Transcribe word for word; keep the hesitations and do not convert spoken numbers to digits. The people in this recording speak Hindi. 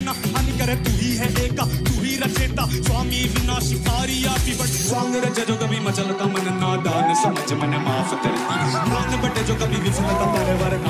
ना हानि करे तू ही है एका तू ही रचेता स्वामी विनाशकारी आपी बट स्वांग रचे जो कभी मचलता मन नादान समझ मन माफ करती प्राण बटे जो कभी विफलता परिवार